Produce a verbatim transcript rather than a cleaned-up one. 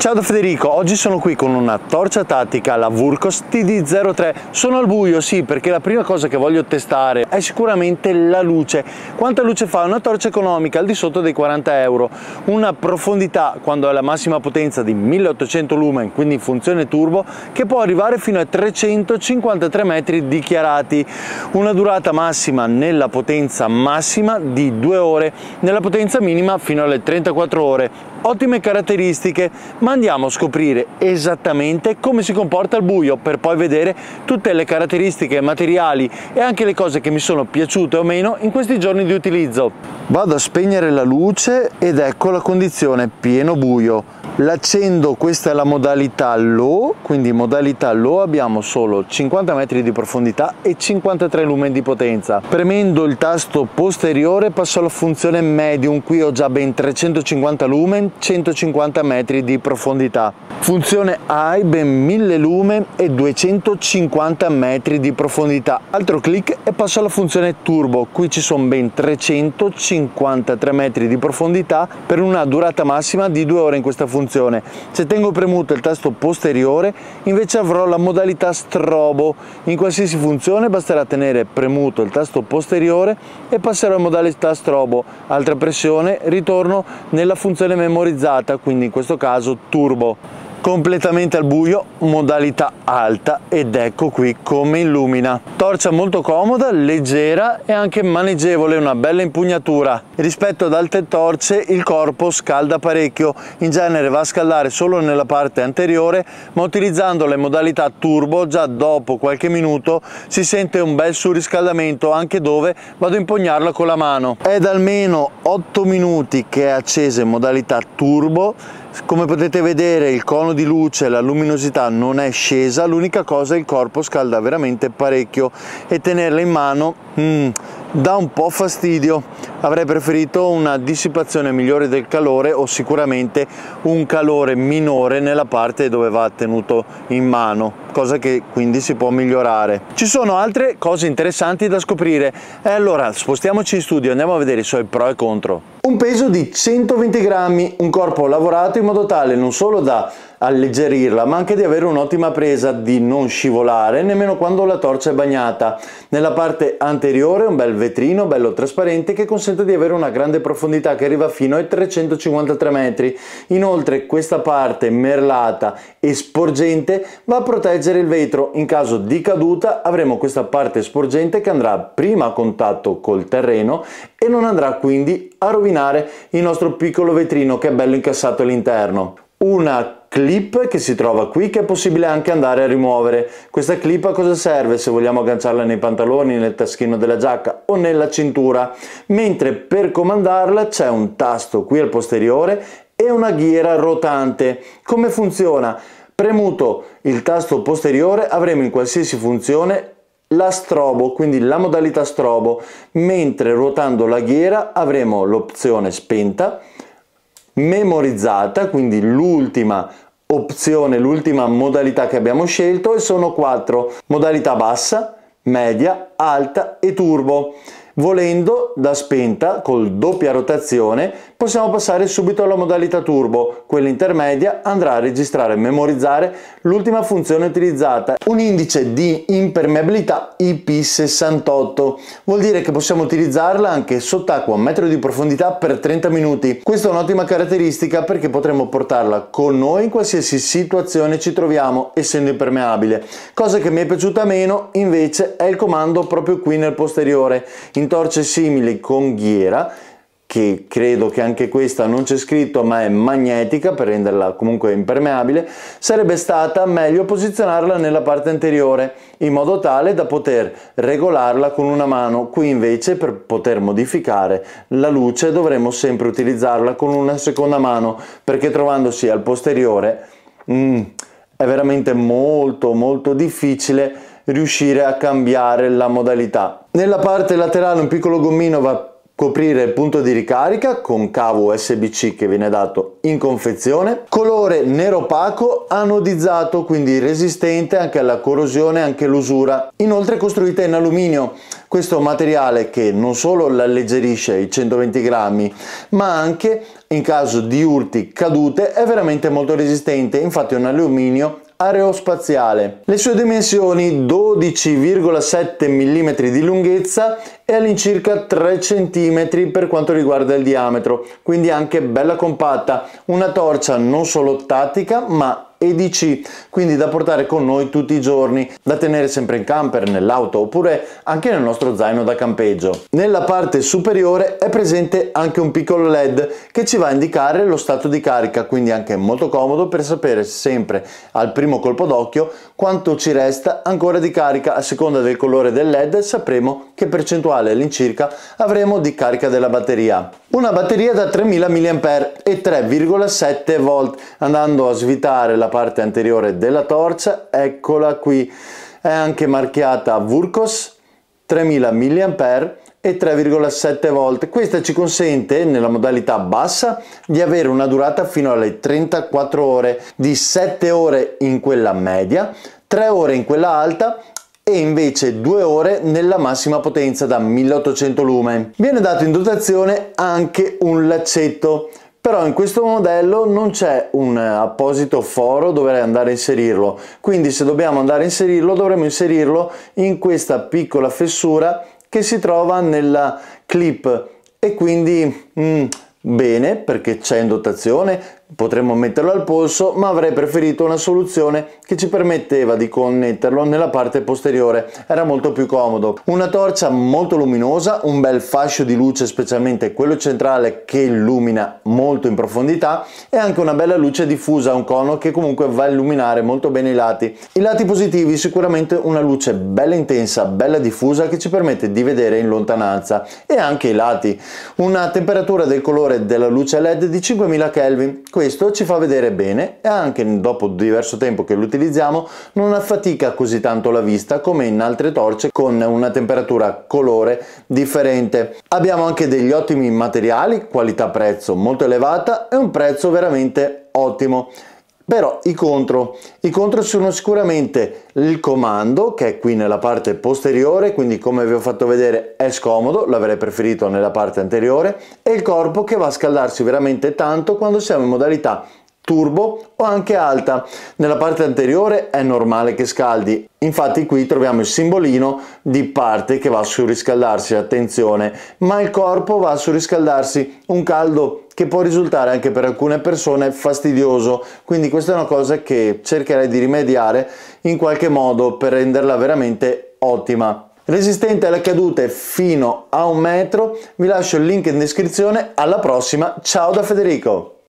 Ciao da Federico, oggi sono qui con una torcia tattica, la Wurkos T D zero tre. Sono al buio, sì, perché la prima cosa che voglio testare è sicuramente la luce. Quanta luce fa una torcia economica al di sotto dei quaranta euro? Una profondità, quando è la massima potenza, di milleottocento lumen, quindi in funzione turbo, che può arrivare fino a trecentocinquantatré metri dichiarati. Una durata massima nella potenza massima di due ore, nella potenza minima fino alle trentaquattro ore. Ottime caratteristiche, ma andiamo a scoprire esattamente come si comporta al buio per poi vedere tutte le caratteristiche materiali e anche le cose che mi sono piaciute o meno in questi giorni di utilizzo. Vado a spegnere la luce ed ecco la condizione pieno buio. L'accendo, questa è la modalità low, quindi modalità low abbiamo solo cinquanta metri di profondità e cinquantatré lumen di potenza. Premendo il tasto posteriore passo alla funzione medium, qui ho già ben trecentocinquanta lumen, centocinquanta metri di profondità. Funzione high, ben mille lumen e duecentocinquanta metri di profondità. Altro clic e passo alla funzione turbo, qui ci sono ben trecentocinquantatré metri di profondità per una durata massima di due ore in questa funzione. Se tengo premuto il tasto posteriore invece avrò la modalità strobo. In qualsiasi funzione basterà tenere premuto il tasto posteriore e passerò in modalità strobo. Altra pressione, ritorno nella funzione memorizzata, quindi in questo caso turbo. Completamente al buio, modalità alta, ed ecco qui come illumina. Torcia molto comoda, leggera e anche maneggevole, una bella impugnatura. Rispetto ad altre torce il corpo scalda parecchio, in genere va a scaldare solo nella parte anteriore, ma utilizzandola in modalità turbo già dopo qualche minuto si sente un bel surriscaldamento anche dove vado a impugnarla con la mano. È da almeno otto minuti che è accesa in modalità turbo. Come potete vedere il cono di luce, la luminosità non è scesa, l'unica cosa è il corpo scalda veramente parecchio e tenerla in mano mm, dà un po' fastidio. Avrei preferito una dissipazione migliore del calore o sicuramente un calore minore nella parte dove va tenuto in mano, cosa che quindi si può migliorare. Ci sono altre cose interessanti da scoprire e allora spostiamoci in studio e andiamo a vedere i suoi pro e contro. Un peso di centoventi grammi, un corpo lavorato in modo tale non solo da alleggerirla ma anche di avere un'ottima presa, di non scivolare nemmeno quando la torcia è bagnata. Nella parte anteriore un bel vetrino bello trasparente che consente di avere una grande profondità che arriva fino ai trecentocinquantatré metri. Inoltre questa parte merlata e sporgente va a proteggere il vetro. In caso di caduta avremo questa parte sporgente che andrà prima a contatto col terreno e non andrà quindi a rovinare il nostro piccolo vetrino che è bello incassato all'interno. Una clip che si trova qui che è possibile anche andare a rimuovere. Questa clip a cosa serve? Se vogliamo agganciarla nei pantaloni, nel taschino della giacca o nella cintura, mentre per comandarla c'è un tasto qui al posteriore e una ghiera rotante. Come funziona? Premuto il tasto posteriore avremo in qualsiasi funzione la strobo, quindi la modalità strobo, mentre ruotando la ghiera avremo l'opzione spenta, memorizzata, quindi l'ultima opzione, l'ultima modalità che abbiamo scelto, e sono quattro: modalità bassa, media, alta e turbo. Volendo da spenta col doppia rotazione possiamo passare subito alla modalità turbo. Quella intermedia andrà a registrare e memorizzare l'ultima funzione utilizzata, un indice di impermeabilità I P sessantotto. Vuol dire che possiamo utilizzarla anche sott'acqua a un metro di profondità per trenta minuti. Questa è un'ottima caratteristica perché potremo portarla con noi in qualsiasi situazione ci troviamo essendo impermeabile. Cosa che mi è piaciuta meno invece è il comando proprio qui nel posteriore. In torce simili con ghiera, che credo che anche questa non c'è scritto ma è magnetica per renderla comunque impermeabile, sarebbe stata meglio posizionarla nella parte anteriore in modo tale da poter regolarla con una mano. Qui invece per poter modificare la luce dovremo sempre utilizzarla con una seconda mano, perché trovandosi al posteriore mm, è veramente molto molto difficile riuscire a cambiare la modalità. Nella parte laterale un piccolo gommino va coprire il punto di ricarica con cavo U S B C che viene dato in confezione, colore nero opaco anodizzato, quindi resistente anche alla corrosione, anche all'usura, inoltre costruita in alluminio. Questo materiale che non solo alleggerisce i centoventi grammi, ma anche in caso di urti, cadute, è veramente molto resistente, infatti è un alluminio aerospaziale. Le sue dimensioni: dodici virgola sette millimetri di lunghezza e all'incirca tre centimetri per quanto riguarda il diametro, quindi anche bella compatta, una torcia non solo tattica ma E D C, quindi da portare con noi tutti i giorni, da tenere sempre in camper, nell'auto oppure anche nel nostro zaino da campeggio. Nella parte superiore è presente anche un piccolo L E D che ci va a indicare lo stato di carica, quindi anche molto comodo per sapere sempre al primo colpo d'occhio quanto ci resta ancora di carica. A seconda del colore del L E D sapremo che percentuale all'incirca avremo di carica della batteria. Una batteria da tremila milliamperi e tre virgola sette volt. Andando a svitare la parte anteriore della torcia, eccola qui, è anche marchiata Wurkos, tremila milliamperi e tre virgola sette volt. Questa ci consente nella modalità bassa di avere una durata fino alle trentaquattro ore, di sette ore in quella media, tre ore in quella alta e invece due ore nella massima potenza da milleottocento lumen. Viene dato in dotazione anche un laccetto, però in questo modello non c'è un apposito foro dove andare a inserirlo, quindi se dobbiamo andare a inserirlo dovremo inserirlo in questa piccola fessura che si trova nella clip, e quindi mm, bene, perché c'è in dotazione, potremmo metterlo al polso, ma avrei preferito una soluzione che ci permetteva di connetterlo nella parte posteriore, era molto più comodo. Una torcia molto luminosa, un bel fascio di luce, specialmente quello centrale che illumina molto in profondità, e anche una bella luce diffusa, un cono che comunque va a illuminare molto bene i lati. I lati positivi: sicuramente una luce bella intensa, bella diffusa che ci permette di vedere in lontananza, e anche i lati. Una temperatura del colore della luce L E D di cinquemila Kelvin. Questo ci fa vedere bene e anche dopo diverso tempo che lo utilizziamo non affatica così tanto la vista come in altre torce con una temperatura colore differente. Abbiamo anche degli ottimi materiali, qualità prezzo molto elevata e un prezzo veramente ottimo. Però i contro, i contro sono sicuramente il comando, che è qui nella parte posteriore, quindi come vi ho fatto vedere è scomodo, l'avrei preferito nella parte anteriore, e il corpo che va a scaldarsi veramente tanto quando siamo in modalità turbo o anche alta. Nella parte anteriore è normale che scaldi, infatti qui troviamo il simbolino di parte che va a surriscaldarsi, attenzione, ma il corpo va a surriscaldarsi, un caldo che può risultare anche per alcune persone fastidioso, quindi questa è una cosa che cercherei di rimediare in qualche modo per renderla veramente ottima. Resistente alle cadute fino a un metro. Vi lascio il link in descrizione. Alla prossima, ciao da Federico!